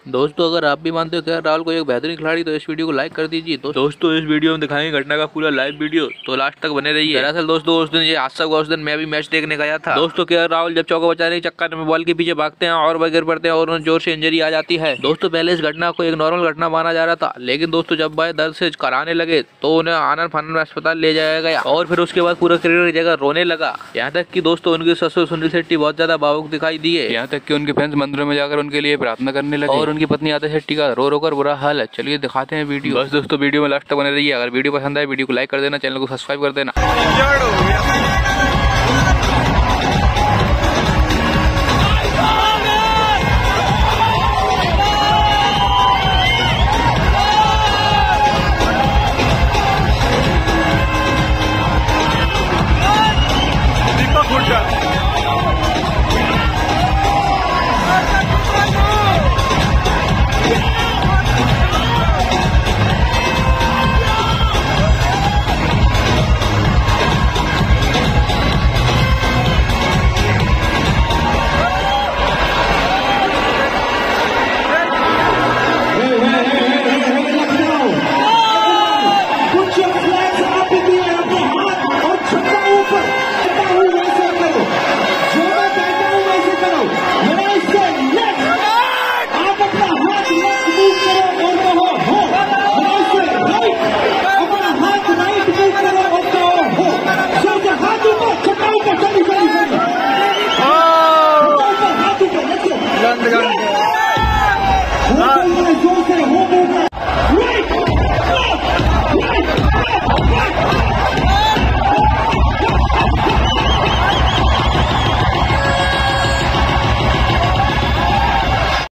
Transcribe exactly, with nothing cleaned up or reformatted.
दोस्तों अगर आप भी मानते हो कि राहुल को एक बेहतरीन खिलाड़ी तो इस वीडियो को लाइक कर दीजिए। तो दोस्तों इस वीडियो में दिखाएंगे घटना का पूरा लाइव वीडियो, तो लास्ट तक बने रहिए। दरअसल दोस्तों उस दिन ये हादसा हुआ, उस दिन मैं भी मैच देखने गया था। दोस्तों के राहुल जब चौका बचाने के चक्कर में बॉल के पीछे भागते हैं और वह गिर पड़ते हैं और उन्हें जोर से इंजरी आ जाती है। दोस्तों पहले इस घटना को एक नॉर्मल घटना माना जा रहा था, लेकिन दोस्तों जब वह दर्द से कराने लगे तो उन्हें आनंद फानंद अस्पताल ले जाया गया और फिर उसके बाद पूरा क्रिकेट की जगह रोने लगा। यहाँ तक कि दोस्तों उनके ससुर सुनील शेट्टी बहुत ज्यादा भावुक दिखाई दिए। यहाँ तक कि उनके फैंस मंदिरों में जाकर उनके लिए प्रार्थना करने लगे और उनकी पत्नी आतिशा शेट्टी का रो रो कर बुरा हाल है। चलिए दिखाते हैं वीडियो। बस दोस्तों वीडियो में लास्ट तक बने रहिए। अगर वीडियो पसंद आए वीडियो को लाइक कर देना, चैनल को सब्सक्राइब कर देना। Right! Right! Right!